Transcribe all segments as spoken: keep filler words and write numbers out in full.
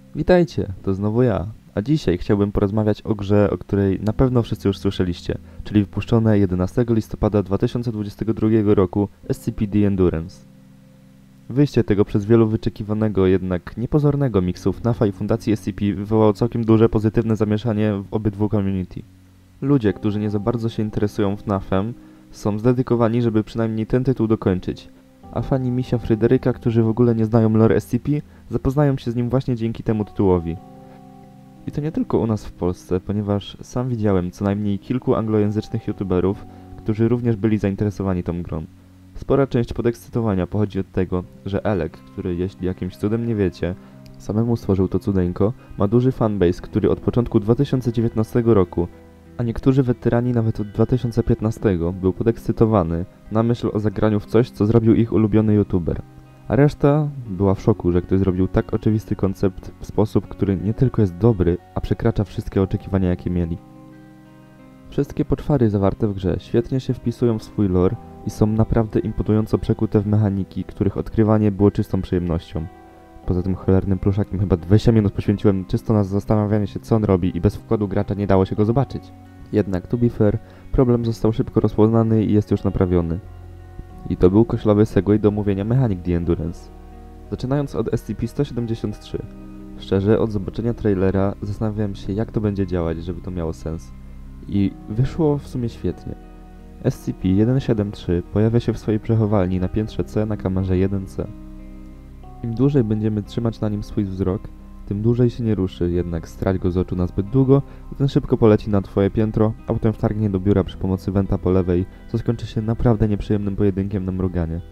Witajcie, to znowu ja. A dzisiaj chciałbym porozmawiać o grze, o której na pewno wszyscy już słyszeliście, czyli wypuszczone jedenastego listopada dwa tysiące dwudziestego drugiego roku S C P The Endurance. Wyjście tego przez wielu wyczekiwanego, jednak niepozornego miksu F NAFa i Fundacji S C P wywołało całkiem duże pozytywne zamieszanie w obydwu community. Ludzie, którzy nie za bardzo się interesują F NAFem, są zdedykowani, żeby przynajmniej ten tytuł dokończyć, a fani Misia Fryderyka, którzy w ogóle nie znają lore S C P, zapoznają się z nim właśnie dzięki temu tytułowi. I to nie tylko u nas w Polsce, ponieważ sam widziałem co najmniej kilku anglojęzycznych youtuberów, którzy również byli zainteresowani tą grą. Spora część podekscytowania pochodzi od tego, że Elek, który jeśli jakimś cudem nie wiecie, samemu stworzył to cudeńko, ma duży fanbase, który od początku dwa tysiące dziewiętnastego roku, a niektórzy weterani nawet od dwa tysiące piętnastego był podekscytowany na myśl o zagraniu w coś, co zrobił ich ulubiony youtuber. A reszta była w szoku, że ktoś zrobił tak oczywisty koncept w sposób, który nie tylko jest dobry, a przekracza wszystkie oczekiwania, jakie mieli. Wszystkie poczwary zawarte w grze świetnie się wpisują w swój lore i są naprawdę imponująco przekute w mechaniki, których odkrywanie było czystą przyjemnością. Poza tym cholernym pluszakiem chyba dwadzieścia minut poświęciłem czysto na zastanawianie się, co on robi, i bez wkładu gracza nie dało się go zobaczyć. Jednak, to be fair, problem został szybko rozpoznany i jest już naprawiony. I to był koślawy segway do omówienia mechanik The Endurance. Zaczynając od S C P sto siedemdziesiąt trzy. Szczerze, od zobaczenia trailera zastanawiałem się, jak to będzie działać, żeby to miało sens. I wyszło w sumie świetnie. S C P sto siedemdziesiąt trzy pojawia się w swojej przechowalni na piętrze C na kamerze jeden C. Im dłużej będziemy trzymać na nim swój wzrok, tym dłużej się nie ruszy, jednak strać go z oczu na zbyt długo i ten szybko poleci na twoje piętro, a potem wtargnie do biura przy pomocy wenta po lewej, co skończy się naprawdę nieprzyjemnym pojedynkiem na mruganie.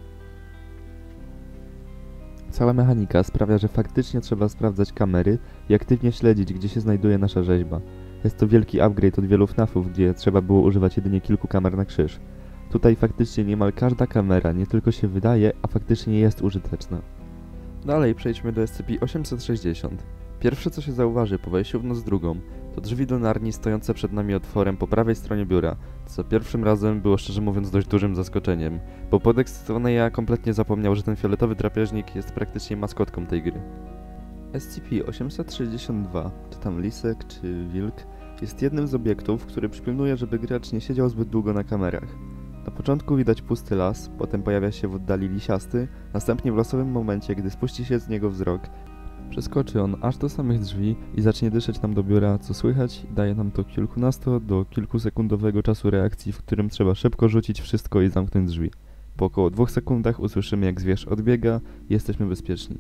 Cała mechanika sprawia, że faktycznie trzeba sprawdzać kamery i aktywnie śledzić, gdzie się znajduje nasza rzeźba. Jest to wielki upgrade od wielu F NAFów, gdzie trzeba było używać jedynie kilku kamer na krzyż. Tutaj faktycznie niemal każda kamera nie tylko się wydaje, a faktycznie jest użyteczna. Dalej przejdźmy do S C P osiemset sześćdziesiąt. Pierwsze, co się zauważy po wejściu w noc drugą, to drzwi do narni stojące przed nami otworem po prawej stronie biura, co pierwszym razem było szczerze mówiąc dość dużym zaskoczeniem, bo podekscytowany ja kompletnie zapomniał, że ten fioletowy drapieżnik jest praktycznie maskotką tej gry. S C P osiemset sześćdziesiąt dwa, czy tam lisek, czy wilk, jest jednym z obiektów, który przypilnuje, żeby gracz nie siedział zbyt długo na kamerach. Na początku widać pusty las, potem pojawia się w oddali lisiasty, następnie w losowym momencie, gdy spuści się z niego wzrok, przeskoczy on aż do samych drzwi i zacznie dyszeć nam do biura, co słychać, daje nam to kilkunasto do kilkusekundowego czasu reakcji, w którym trzeba szybko rzucić wszystko i zamknąć drzwi. Po około dwóch sekundach usłyszymy, jak zwierz odbiega i jesteśmy bezpieczni.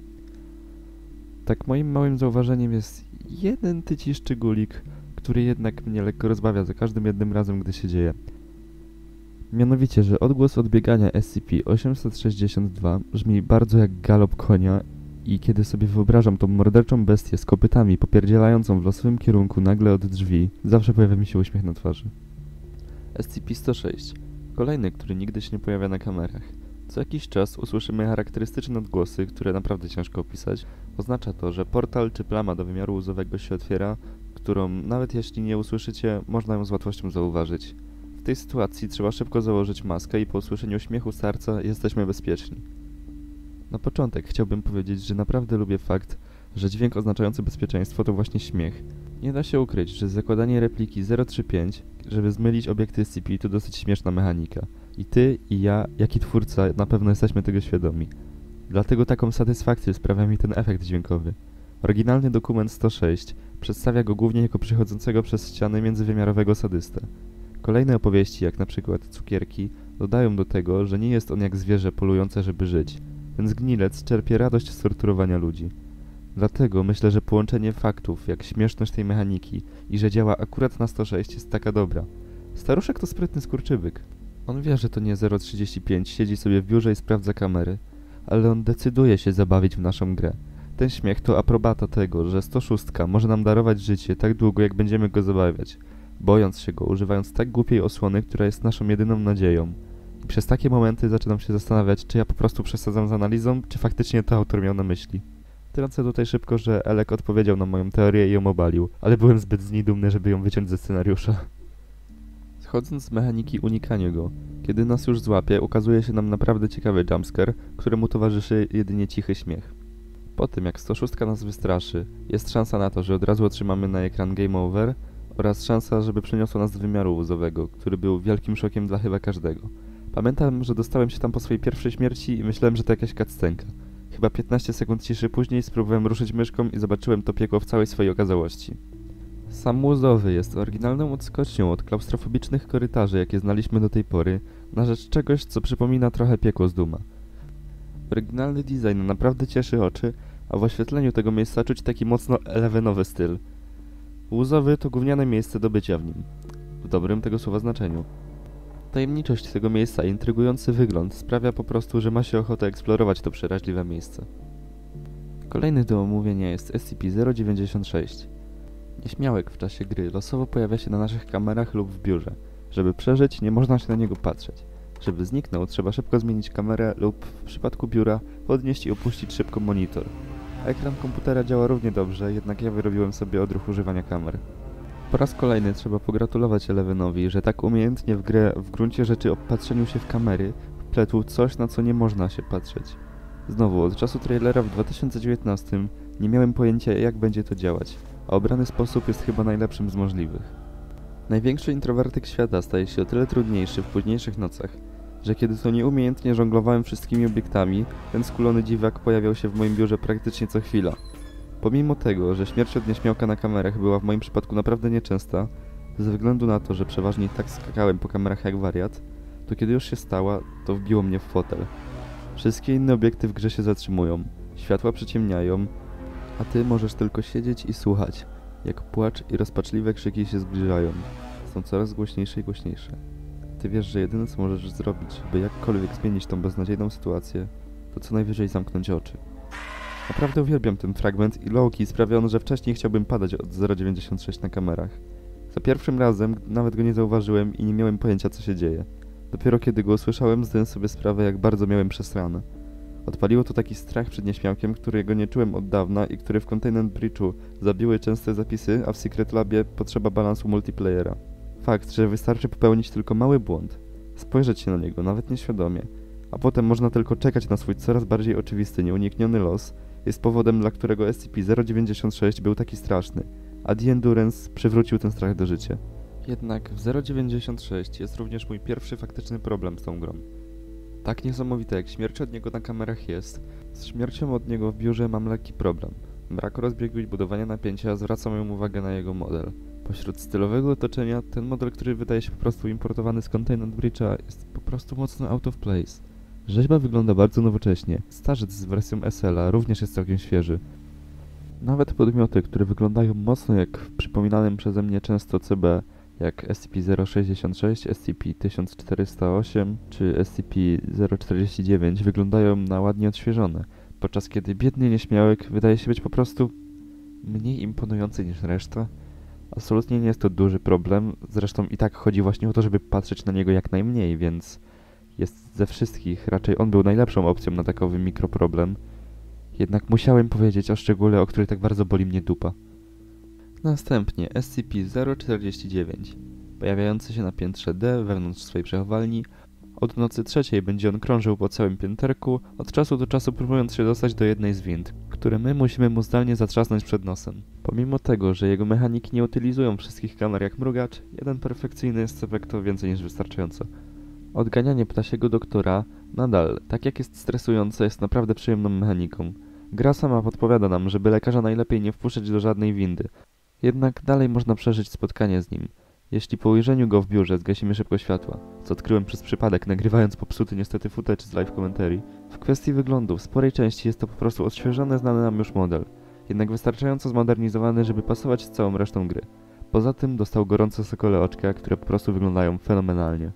Tak, moim małym zauważeniem jest jeden tyci szczególik, który jednak mnie lekko rozbawia za każdym jednym razem, gdy się dzieje. Mianowicie, że odgłos odbiegania S C P osiemset sześćdziesiąt dwa brzmi bardzo jak galop konia i kiedy sobie wyobrażam tą morderczą bestię z kopytami popierdzielającą w losowym kierunku nagle od drzwi, zawsze pojawia mi się uśmiech na twarzy. S C P sto sześć. Kolejny, który nigdy się nie pojawia na kamerach. Co jakiś czas usłyszymy charakterystyczne odgłosy, które naprawdę ciężko opisać. Oznacza to, że portal czy plama do wymiaru łzowego się otwiera, którą nawet jeśli nie usłyszycie, można ją z łatwością zauważyć. W tej sytuacji trzeba szybko założyć maskę i po usłyszeniu śmiechu starca jesteśmy bezpieczni. Na początek chciałbym powiedzieć, że naprawdę lubię fakt, że dźwięk oznaczający bezpieczeństwo to właśnie śmiech. Nie da się ukryć, że zakładanie repliki zero trzy pięć, żeby zmylić obiekty S C P, to dosyć śmieszna mechanika. I ty, i ja, jak i twórca na pewno jesteśmy tego świadomi. Dlatego taką satysfakcję sprawia mi ten efekt dźwiękowy. Oryginalny dokument sto sześć przedstawia go głównie jako przechodzącego przez ściany międzywymiarowego sadystę. Kolejne opowieści, jak na przykład Cukierki, dodają do tego, że nie jest on jak zwierzę polujące, żeby żyć. Ten zgnilec czerpie radość z torturowania ludzi. Dlatego myślę, że połączenie faktów, jak śmieszność tej mechaniki i że działa akurat na sto sześć jest taka dobra. Staruszek to sprytny skurczybyk. On wie, że to nie zero trzydzieści pięć siedzi sobie w biurze i sprawdza kamery, ale on decyduje się zabawić w naszą grę. Ten śmiech to aprobata tego, że sto sześć może nam darować życie tak długo, jak będziemy go zabawiać, bojąc się go, używając tak głupiej osłony, która jest naszą jedyną nadzieją. I przez takie momenty zaczynam się zastanawiać, czy ja po prostu przesadzam z analizą, czy faktycznie to autor miał na myśli. Trącę tutaj szybko, że Elek odpowiedział na moją teorię i ją obalił, ale byłem zbyt z niej dumny, żeby ją wyciąć ze scenariusza. Schodząc z mechaniki unikania go, kiedy nas już złapie, ukazuje się nam naprawdę ciekawy jumpscare, któremu towarzyszy jedynie cichy śmiech. Po tym jak sto sześć nas wystraszy, jest szansa na to, że od razu otrzymamy na ekran Game Over oraz szansa, żeby przeniosło nas z wymiaru łzowego, który był wielkim szokiem dla chyba każdego. Pamiętam, że dostałem się tam po swojej pierwszej śmierci i myślałem, że to jakaś cutscenka. Chyba piętnaście sekund ciszy później spróbowałem ruszyć myszką i zobaczyłem to piekło w całej swojej okazałości. Sam łzowy jest oryginalną odskocznią od klaustrofobicznych korytarzy, jakie znaliśmy do tej pory, na rzecz czegoś, co przypomina trochę piekło z Duma. Oryginalny design naprawdę cieszy oczy, a w oświetleniu tego miejsca czuć taki mocno elewenowy styl. Łzowy to gówniane miejsce do bycia w nim, w dobrym tego słowa znaczeniu. Tajemniczość tego miejsca i intrygujący wygląd sprawia po prostu, że ma się ochotę eksplorować to przeraźliwe miejsce. Kolejny do omówienia jest S C P zero dziewięćdziesiąt sześć. Nieśmiałek w czasie gry losowo pojawia się na naszych kamerach lub w biurze. Żeby przeżyć, nie można się na niego patrzeć. Żeby zniknął, trzeba szybko zmienić kamerę lub, w przypadku biura, podnieść i opuścić szybko monitor. Ekran komputera działa równie dobrze, jednak ja wyrobiłem sobie odruch używania kamer. Po raz kolejny trzeba pogratulować Elevenowi, że tak umiejętnie w grę w gruncie rzeczy o patrzeniu się w kamery wpletł coś, na co nie można się patrzeć. Znowu, od czasu trailera w dwa tysiące dziewiętnastym nie miałem pojęcia, jak będzie to działać, a obrany sposób jest chyba najlepszym z możliwych. Największy introwertyk świata staje się o tyle trudniejszy w późniejszych nocach, że kiedy to nieumiejętnie żonglowałem wszystkimi obiektami, ten skulony dziwak pojawiał się w moim biurze praktycznie co chwila. Pomimo tego, że śmierć od nieśmiałka na kamerach była w moim przypadku naprawdę nieczęsta, ze względu na to, że przeważnie tak skakałem po kamerach jak wariat, to kiedy już się stała, to wbiło mnie w fotel. Wszystkie inne obiekty w grze się zatrzymują, światła przyciemniają, a ty możesz tylko siedzieć i słuchać, jak płacz i rozpaczliwe krzyki się zbliżają. Są coraz głośniejsze i głośniejsze. Ty wiesz, że jedyne co możesz zrobić, by jakkolwiek zmienić tą beznadziejną sytuację, to co najwyżej zamknąć oczy. Naprawdę uwielbiam ten fragment i low-key sprawia on, że wcześniej chciałbym padać od zero dziewięćdziesiąt sześć na kamerach. Za pierwszym razem nawet go nie zauważyłem i nie miałem pojęcia co się dzieje. Dopiero kiedy go usłyszałem, zdałem sobie sprawę, jak bardzo miałem przesrane. Odpaliło to taki strach przed nieśmiałkiem, którego nie czułem od dawna i który w Containment Breachu zabiły częste zapisy, a w Secret Labie potrzeba balansu multiplayera. Fakt, że wystarczy popełnić tylko mały błąd, spojrzeć się na niego, nawet nieświadomie, a potem można tylko czekać na swój coraz bardziej oczywisty, nieunikniony los, jest powodem, dla którego S C P zero dziewięćdziesiąt sześć był taki straszny, a The Endurance przywrócił ten strach do życia. Jednak w zero dziewięćdziesiąt sześć jest również mój pierwszy faktyczny problem z tą grą. Tak niesamowite jak śmierć od niego na kamerach jest, z śmiercią od niego w biurze mam lekki problem. Brak rozbiegu i budowania napięcia zwraca moją uwagę na jego model. Pośród stylowego otoczenia, ten model, który wydaje się po prostu importowany z Containment Breacha, jest po prostu mocno out of place. Rzeźba wygląda bardzo nowocześnie. Starzec z wersją S L a również jest całkiem świeży. Nawet podmioty, które wyglądają mocno jak w przypominanym przeze mnie często C B, jak S C P zero sześćdziesiąt sześć, S C P tysiąc czterysta osiem czy S C P zero czterdzieści dziewięć, wyglądają na ładnie odświeżone, podczas kiedy biedny nieśmiałek wydaje się być po prostu mniej imponujący niż reszta. Absolutnie nie jest to duży problem, zresztą i tak chodzi właśnie o to, żeby patrzeć na niego jak najmniej, więc jest ze wszystkich, raczej on był najlepszą opcją na takowy mikroproblem. Jednak musiałem powiedzieć o szczególe, o który tak bardzo boli mnie dupa. Następnie S C P zero czterdzieści dziewięć, pojawiający się na piętrze D wewnątrz swojej przechowalni. Od nocy trzeciej będzie on krążył po całym pięterku, od czasu do czasu próbując się dostać do jednej z wind, które my musimy mu zdalnie zatrzasnąć przed nosem. Pomimo tego, że jego mechaniki nie utylizują wszystkich kamer jak mrugacz, jeden perfekcyjny S C P to więcej niż wystarczająco. Odganianie ptasiego doktora, nadal, tak jak jest stresujące, jest naprawdę przyjemną mechaniką. Gra sama podpowiada nam, żeby lekarza najlepiej nie wpuszczać do żadnej windy. Jednak dalej można przeżyć spotkanie z nim, jeśli po ujrzeniu go w biurze zgasimy szybko światła, co odkryłem przez przypadek, nagrywając popsuty niestety footage z live commentary. W kwestii wyglądu, w sporej części jest to po prostu odświeżony, znany nam już model, jednak wystarczająco zmodernizowany, żeby pasować z całą resztą gry. Poza tym dostał gorące sokole oczka, które po prostu wyglądają fenomenalnie.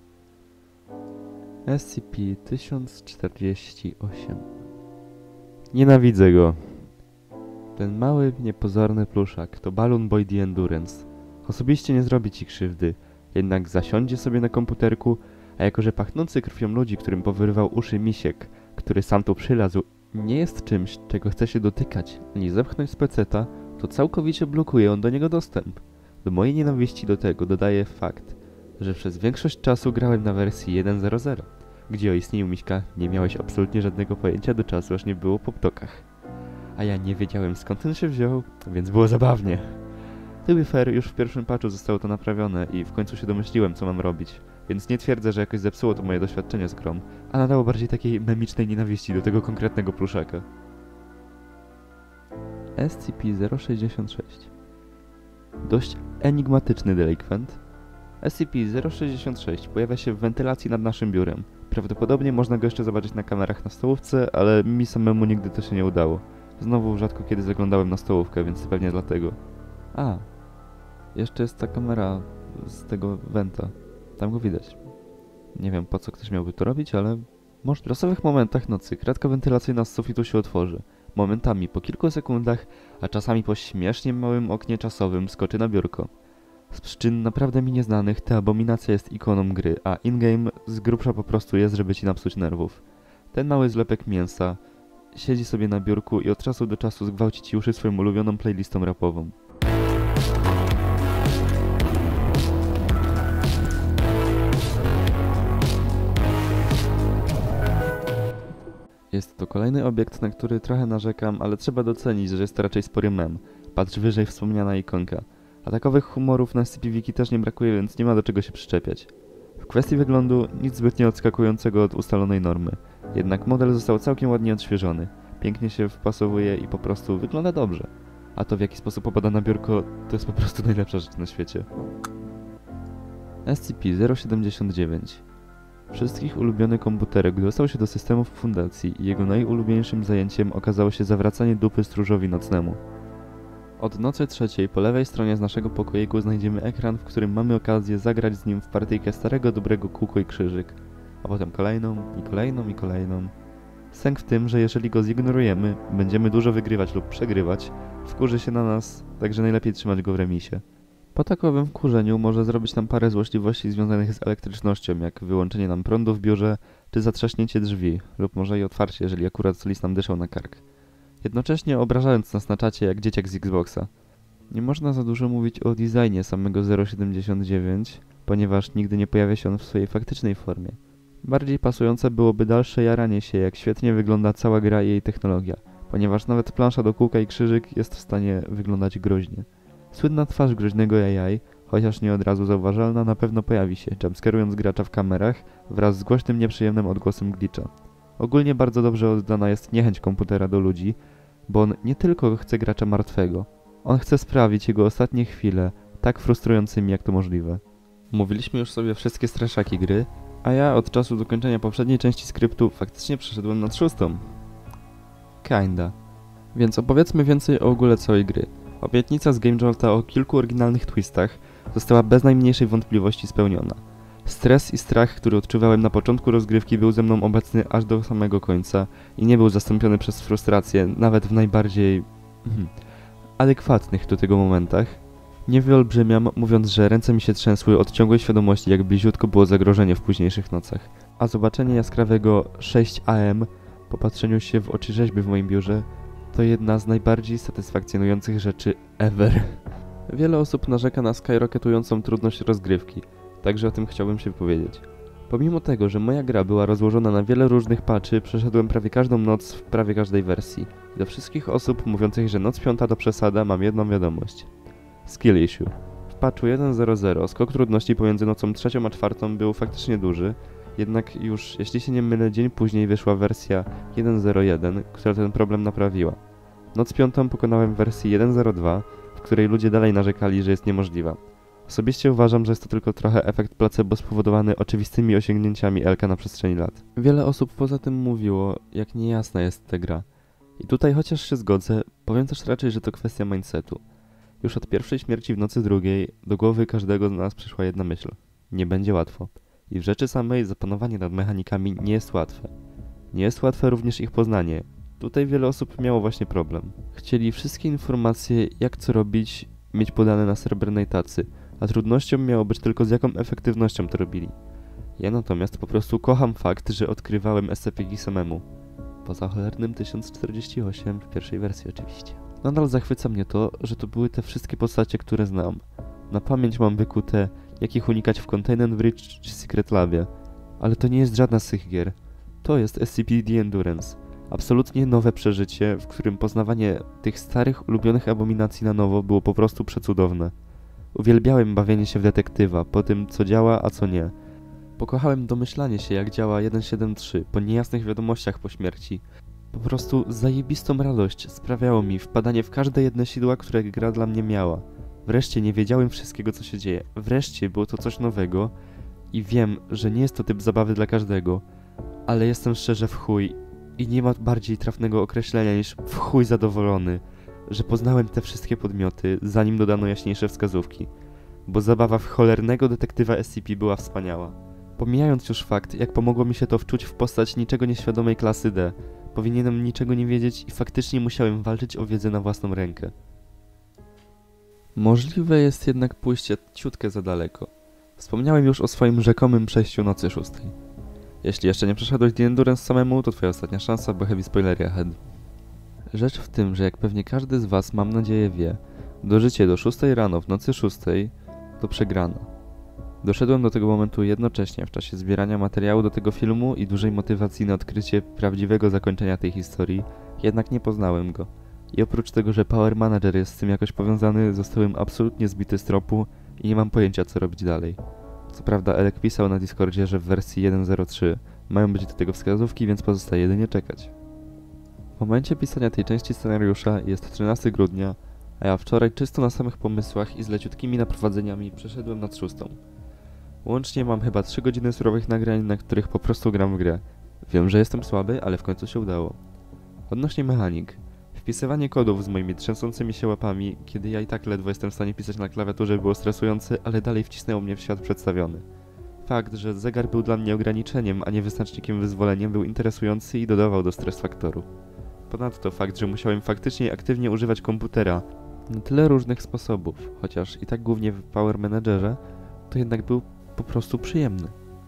S C P tysiąc czterdzieści osiem. Nienawidzę go. Ten mały, niepozorny pluszak to Balloon Boy The Endurance. Osobiście nie zrobi ci krzywdy, jednak zasiądzie sobie na komputerku, a jako że pachnący krwią ludzi, którym powyrywał uszy misiek, który sam tu przylazł, nie jest czymś, czego chce się dotykać, ani zepchnąć z peceta, to całkowicie blokuje on do niego dostęp. Do mojej nienawiści do tego dodaje fakt, że przez większość czasu grałem na wersji jeden zero zero, gdzie o istnieniu miśka nie miałeś absolutnie żadnego pojęcia do czasu, aż nie było po ptokach. a ja nie wiedziałem skąd ten się wziął, więc było zabawnie. To be fair, już w pierwszym patchu zostało to naprawione i w końcu się domyśliłem, co mam robić, więc nie twierdzę, że jakoś zepsuło to moje doświadczenie z grą, a nadało bardziej takiej memicznej nienawiści do tego konkretnego pluszaka. S C P zero sześćdziesiąt sześć. Dość enigmatyczny delikwent. S C P zero sześćdziesiąt sześć pojawia się w wentylacji nad naszym biurem. Prawdopodobnie można go jeszcze zobaczyć na kamerach na stołówce, ale mi samemu nigdy to się nie udało. Znowu rzadko kiedy zaglądałem na stołówkę, więc pewnie dlatego. A, jeszcze jest ta kamera z tego wenta. Tam go widać. Nie wiem, po co ktoś miałby to robić, ale może w losowych momentach nocy kratka wentylacyjna z sufitu się otworzy. Momentami po kilku sekundach, a czasami po śmiesznie małym oknie czasowym skoczy na biurko. Z przyczyn naprawdę mi nieznanych ta abominacja jest ikoną gry, a in-game z grubsza po prostu jest, żeby ci napsuć nerwów. Ten mały zlepek mięsa siedzi sobie na biurku i od czasu do czasu zgwałci ci uszy swoją ulubioną playlistą rapową. Jest to kolejny obiekt, na który trochę narzekam, ale trzeba docenić, że jest to raczej spory mem. Patrz wyżej wspomniana ikonka. A takowych humorów na S C P Wiki też nie brakuje, więc nie ma do czego się przyczepiać. W kwestii wyglądu nic zbytnio odskakującego od ustalonej normy. Jednak model został całkiem ładnie odświeżony. Pięknie się wpasowuje i po prostu wygląda dobrze. A to w jaki sposób opada na biurko, to jest po prostu najlepsza rzecz na świecie. S C P zero siedemdziesiąt dziewięć. Wszystkich ulubiony komputerek dostał się do systemów fundacji i jego najulubieńszym zajęciem okazało się zawracanie dupy stróżowi nocnemu. Od nocy trzeciej po lewej stronie z naszego pokoiku znajdziemy ekran, w którym mamy okazję zagrać z nim w partyjkę starego dobrego kółko i krzyżyk, a potem kolejną i kolejną i kolejną. Sęk w tym, że jeżeli go zignorujemy, będziemy dużo wygrywać lub przegrywać, wkurzy się na nas, także najlepiej trzymać go w remisie. Po takowym wkurzeniu może zrobić nam parę złośliwości związanych z elektrycznością, jak wyłączenie nam prądu w biurze, czy zatrzaśnięcie drzwi, lub może i otwarcie, jeżeli akurat solis nam dyszał na kark. Jednocześnie obrażając nas na czacie jak dzieciak z Xboxa. Nie można za dużo mówić o designie samego zero siedemdziesiąt dziewięć, ponieważ nigdy nie pojawia się on w swojej faktycznej formie. Bardziej pasujące byłoby dalsze jaranie się, jak świetnie wygląda cała gra i jej technologia, ponieważ nawet plansza do kółka i krzyżyk jest w stanie wyglądać groźnie. Słynna twarz groźnego A I, chociaż nie od razu zauważalna, na pewno pojawi się, jumpscarując gracza w kamerach wraz z głośnym, nieprzyjemnym odgłosem glitcha. Ogólnie bardzo dobrze oddana jest niechęć komputera do ludzi, bo on nie tylko chce gracza martwego, on chce sprawić jego ostatnie chwile tak frustrującymi jak to możliwe. Mówiliśmy już sobie wszystkie straszaki gry, a ja od czasu dokończenia poprzedniej części skryptu faktycznie przeszedłem nad szóstą. Kinda. Więc opowiedzmy więcej o ogóle całej gry. Obietnica z Game Jolta o kilku oryginalnych twistach została bez najmniejszej wątpliwości spełniona. Stres i strach, który odczuwałem na początku rozgrywki, był ze mną obecny aż do samego końca i nie był zastąpiony przez frustrację, nawet w najbardziej hmm, adekwatnych do tego momentach. Nie wyolbrzymiam, mówiąc, że ręce mi się trzęsły od ciągłej świadomości, jak bliziutko było zagrożenie w późniejszych nocach. A zobaczenie jaskrawego sześć A M, popatrzeniu się w oczy rzeźby w moim biurze, to jedna z najbardziej satysfakcjonujących rzeczy ever. Wiele osób narzeka na skyrocketującą trudność rozgrywki, także o tym chciałbym się wypowiedzieć. Pomimo tego, że moja gra była rozłożona na wiele różnych patchy, przeszedłem prawie każdą noc w prawie każdej wersji. I do wszystkich osób mówiących, że noc piąta to przesada, mam jedną wiadomość. Skill issue. W patchu jeden zero zero skok trudności pomiędzy nocą trzecią a czwartą był faktycznie duży, jednak już, jeśli się nie mylę, dzień później wyszła wersja jeden zero jeden, która ten problem naprawiła. Noc piątą pokonałem w wersji jeden zero dwa, w której ludzie dalej narzekali, że jest niemożliwa. Osobiście uważam, że jest to tylko trochę efekt placebo spowodowany oczywistymi osiągnięciami Elka na przestrzeni lat. Wiele osób poza tym mówiło, jak niejasna jest ta gra. I tutaj chociaż się zgodzę, powiem też raczej, że to kwestia mindsetu. Już od pierwszej śmierci w nocy drugiej do głowy każdego z nas przyszła jedna myśl. Nie będzie łatwo. I w rzeczy samej zapanowanie nad mechanikami nie jest łatwe. Nie jest łatwe również ich poznanie. Tutaj wiele osób miało właśnie problem. Chcieli wszystkie informacje, jak co robić, mieć podane na srebrnej tacy, a trudnością miało być tylko z jaką efektywnością to robili. Ja natomiast po prostu kocham fakt, że odkrywałem S C P G samemu. Poza cholernym tysiąc czterdzieści osiem w pierwszej wersji oczywiście. Nadal zachwyca mnie to, że to były te wszystkie postacie, które znam. Na pamięć mam wykute, jak ich unikać w Containment Bridge czy Secret Labie. Ale to nie jest żadna z tych gier. To jest S C P The Endurance. Absolutnie nowe przeżycie, w którym poznawanie tych starych, ulubionych abominacji na nowo było po prostu przecudowne. Uwielbiałem bawienie się w detektywa, po tym co działa, a co nie. Pokochałem domyślanie się, jak działa jeden siedem trzy, po niejasnych wiadomościach po śmierci. Po prostu zajebistą radość sprawiało mi wpadanie w każde jedno sidła, które gra dla mnie miała. Wreszcie nie wiedziałem wszystkiego, co się dzieje. Wreszcie było to coś nowego i wiem, że nie jest to typ zabawy dla każdego, ale jestem szczerze w chuj i nie ma bardziej trafnego określenia niż w chuj zadowolony, że poznałem te wszystkie podmioty, zanim dodano jaśniejsze wskazówki, bo zabawa w cholernego detektywa S C P była wspaniała. Pomijając już fakt, jak pomogło mi się to wczuć w postać niczego nieświadomej klasy D, powinienem niczego nie wiedzieć i faktycznie musiałem walczyć o wiedzę na własną rękę. Możliwe jest jednak pójście ciutkę za daleko. Wspomniałem już o swoim rzekomym przejściu nocy szóstej. Jeśli jeszcze nie przeszedłeś The Endurance samemu, to twoja ostatnia szansa, bo heavy spoilery ahead. Rzecz w tym, że jak pewnie każdy z was, mam nadzieję, wie, dożycie do szóstej rano w nocy szóstej to przegrana. Doszedłem do tego momentu jednocześnie w czasie zbierania materiału do tego filmu i dużej motywacji na odkrycie prawdziwego zakończenia tej historii, jednak nie poznałem go. I oprócz tego, że Power Manager jest z tym jakoś powiązany, zostałem absolutnie zbity z tropu i nie mam pojęcia, co robić dalej. Co prawda Elek pisał na Discordzie, że w wersji jeden zero trzy mają być do tego wskazówki, więc pozostaje jedynie czekać. W momencie pisania tej części scenariusza jest trzynastego grudnia, a ja wczoraj czysto na samych pomysłach i z leciutkimi naprowadzeniami przeszedłem nad szóstą. Łącznie mam chyba trzy godziny surowych nagrań, na których po prostu gram w grę. Wiem, że jestem słaby, ale w końcu się udało. Odnośnie mechanik. Wpisywanie kodów z moimi trzęsącymi się łapami, kiedy ja i tak ledwo jestem w stanie pisać na klawiaturze, było stresujące, ale dalej wcisnęło mnie w świat przedstawiony. Fakt, że zegar był dla mnie ograniczeniem, a nie wyznacznikiem wyzwoleniem, był interesujący i dodawał do stres faktoru. Ponadto fakt, że musiałem faktycznie aktywnie używać komputera na tyle różnych sposobów, chociaż i tak głównie w Power Managerze, to jednak był po prostu przyjemny.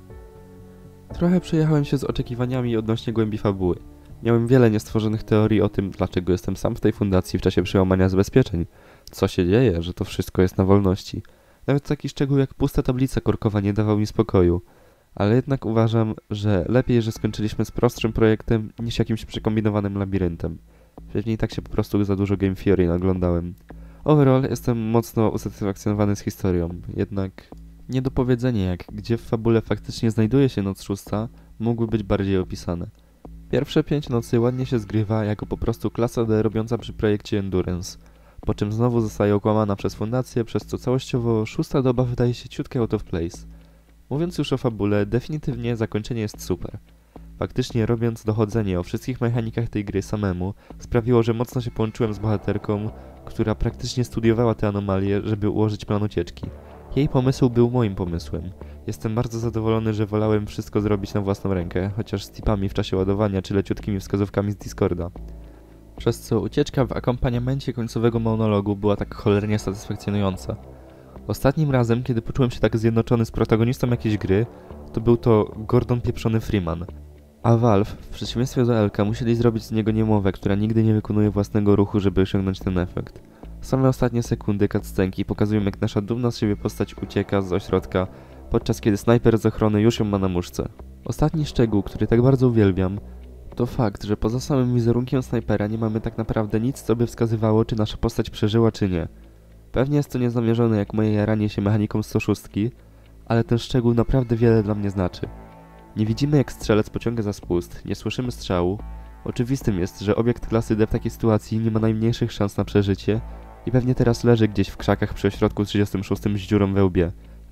Trochę przejechałem się z oczekiwaniami odnośnie głębi fabuły. Miałem wiele niestworzonych teorii o tym, dlaczego jestem sam w tej fundacji w czasie przełamania zabezpieczeń, co się dzieje, że to wszystko jest na wolności. Nawet taki szczegół jak pusta tablica korkowa nie dawał mi spokoju. Ale jednak uważam, że lepiej, że skończyliśmy z prostszym projektem niż jakimś przekombinowanym labiryntem. Pewnie i tak się po prostu za dużo Game Theory naglądałem. Overall jestem mocno usatysfakcjonowany z historią, jednak niedopowiedzenie jak gdzie w fabule faktycznie znajduje się noc szósta mógłby być bardziej opisane. Pierwsze pięć nocy ładnie się zgrywa jako po prostu klasa D robiąca przy projekcie Endurance, po czym znowu zostaje okłamana przez fundację, przez co całościowo szósta doba wydaje się ciutkę out of place. Mówiąc już o fabule, definitywnie zakończenie jest super. Faktycznie robiąc dochodzenie o wszystkich mechanikach tej gry samemu, sprawiło, że mocno się połączyłem z bohaterką, która praktycznie studiowała te anomalie, żeby ułożyć plan ucieczki. Jej pomysł był moim pomysłem. Jestem bardzo zadowolony, że wolałem wszystko zrobić na własną rękę, chociaż z tipami w czasie ładowania czy leciutkimi wskazówkami z Discorda. Przez co ucieczka w akompaniamencie końcowego monologu była tak cholernie satysfakcjonująca. Ostatnim razem, kiedy poczułem się tak zjednoczony z protagonistą jakiejś gry, to był to Gordon pieprzony Freeman. A Valve, w przeciwieństwie do Elka, musieli zrobić z niego niemowę, która nigdy nie wykonuje własnego ruchu, żeby osiągnąć ten efekt. Same ostatnie sekundy cutscenki pokazują, jak nasza dumna z siebie postać ucieka z ośrodka, podczas kiedy snajper z ochrony już ją ma na muszce. Ostatni szczegół, który tak bardzo uwielbiam, to fakt, że poza samym wizerunkiem snajpera nie mamy tak naprawdę nic, co by wskazywało, czy nasza postać przeżyła, czy nie. Pewnie jest to niezamierzone jak moje jaranie się mechaniką sto sześć, ale ten szczegół naprawdę wiele dla mnie znaczy. Nie widzimy, jak strzelec pociąga za spust, nie słyszymy strzału. Oczywistym jest, że obiekt klasy D w takiej sytuacji nie ma najmniejszych szans na przeżycie i pewnie teraz leży gdzieś w krzakach przy ośrodku trzydziestym szóstym z dziurą we łbie.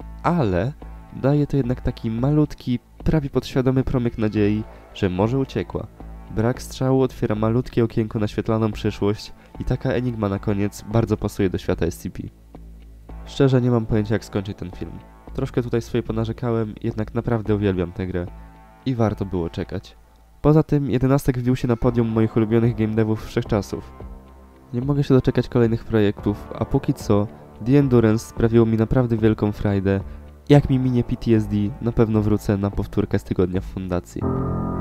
Ale daje to jednak taki malutki, prawie podświadomy promyk nadziei, że może uciekła. Brak strzału otwiera malutkie okienko na świetlaną przyszłość i taka enigma na koniec bardzo pasuje do świata S C P. Szczerze nie mam pojęcia, jak skończyć ten film. Troszkę tutaj swoje ponarzekałem, jednak naprawdę uwielbiam tę grę. I warto było czekać. Poza tym, jedenastek wbił się na podium moich ulubionych game devów wszechczasów. Nie mogę się doczekać kolejnych projektów, a póki co, The Endurance sprawiło mi naprawdę wielką frajdę. Jak mi minie P T S D, na pewno wrócę na powtórkę z tygodnia w fundacji.